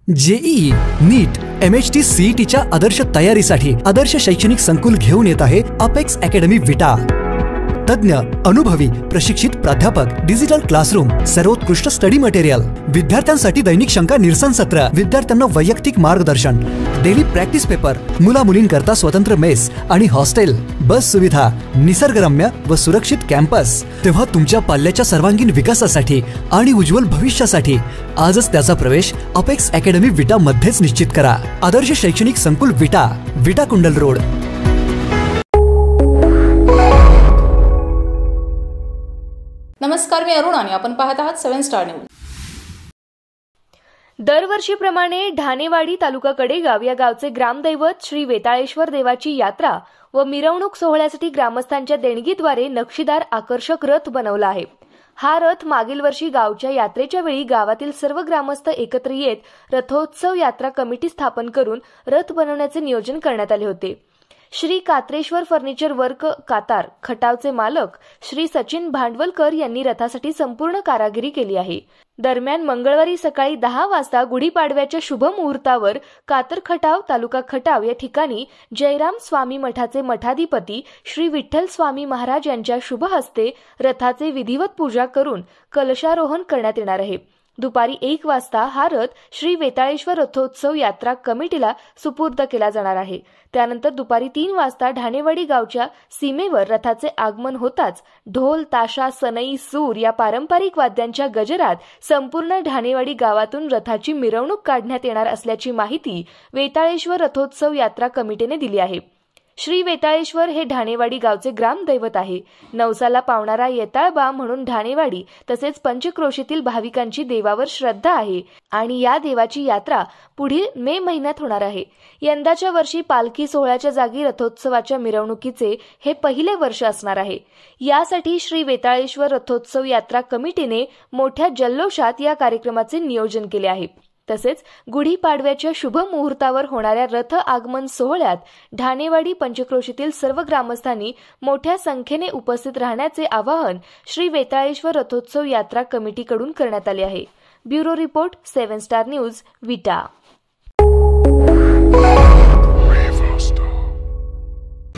JEE, नीट, MHT CETच्या आदर्श तयारीसाठी आदर्श शैक्षणिक संकुल घेऊन येत आहे अपेक्स अकॅडमी विटा। तज्ञ, अनुभवी, प्रशिक्षित प्राध्यापक, डिजिटल क्लासरूम, सर्वोत्कृष्ट स्टडी मटेरियल, विद्यार्थ्यांसाठी दैनिक शंका निरसन सत्र, विद्यार्थ्यांना वैयक्तिक मार्गदर्शन, डेली प्रॅक्टिस पेपर, मुला मुलींकरता स्वतंत्र मेस आणि हॉस्टेल, बस सुविधा, निसर्गरम्य व सुरक्षित कॅम्पस। तेव्हा तुमच्या पाल्याच्या सर्वांगीण विकासासाठी आणि उज्ज्वल भविष्यासाठी आजच त्याचा प्रवेश अपेक्स अकॅडमी विटा मध्येच निश्चित करा। आदर्श शैक्षणिक संकुल विटा, विटा कुंडल रोड। नमस्कार, मी अरुण आणि आपण पाहत आहात 7 स्टार न्यूज। दरवर्षीप्रमाणे ढाणेवाडी तालुका कडेगाव या गावचे ग्रामदैवत श्री वेताळेश्वर देवाची यात्रा व मिरवणूक सोहळ्यासाठी ग्रामस्थांच्या देणगीद्वारे नक्षीदार आकर्षक रथ बनवला आहे। हा रथ मागील वर्षी गावच्या यात्रेच्या वेळी गावातील सर्व ग्रामस्थ एकत्र येत रथोत्सव यात्रा कमिटी स्थापन करून रथ बनवण्याचे नियोजन करण्यात आले होते। श्री कात्रेश्वर फर्निचर वर्क कातार खटावचे मालक श्री सचिन भांडवलकर यांनी रथासाठी संपूर्ण कारागिरी केली आहे। दरम्यान मंगळवारी सकाळी 10 वाजता गुढीपाडव्याच्या शुभ मुहूर्तावर कातर खटाव तालुका खटाव या ठिकाणी जयराम स्वामी मठाचे मठाधिपती श्री विठ्ठल स्वामी महाराज यांच्या शुभ हस्ते रथाचे विधिवत पूजा करून कलशारोहण करण्यात येणार आहे। दुपारी 1 वाजता हा रथ श्री वेताळेश्वर रथोत्सव यात्रा कमिटीला सुपूर्द केला जाणार आहे। त्यानंतर दुपारी 3 वाजता ढाणेवाडी गावच्या सीमेवर रथाचे आगमन होताच ढोल, ताशा, सनई, सूर या पारंपरिक वाद्यांच्या गजरात संपूर्ण ढाणेवाडी गावातून रथाची मिरवणूक काढण्यात येणार असल्याची माहिती वेताळेश्वर रथोत्सव यात्रा कमिटीने दिली आहे। श्री वेताळेश्वर हे ढाणेवाडी गावचे ग्रामदैवत आहे। नवसाला पावणारा येताळबा म्हणून ढाणेवाडी तसेच पंचक्रोशीतील भाविकांची देवावर श्रद्धा आहे आणि या देवाची यात्रा पुढील मे महिन्यात होणार आहे। यंदाच्या वर्षी पालखी सोहळ्याच्या जागी रथोत्सवाच्या मिरवणुकीचे हे पहिले वर्ष असणार आहे। यासाठी श्री वेताळेश्वर रथोत्सव यात्रा कमिटीने मोठ्या जल्लोषात या कार्यक्रमाचे नियोजन केले आहे। तसेच गुढीपाडव्याच्या शुभ मुहूर्तावर होणाऱ्या रथ आगमन सोहळ्यात ढाणेवाडी पंचक्रोशीतील सर्व ग्रामस्थांनी मोठ्या संख्येने उपस्थित राहण्याचे आवाहन श्री वेताळेश्वर रथोत्सव यात्रा कमिटीकडून करण्यात आले आहे। ब्युरो रिपोर्ट 7 स्टार न्यूज विटा।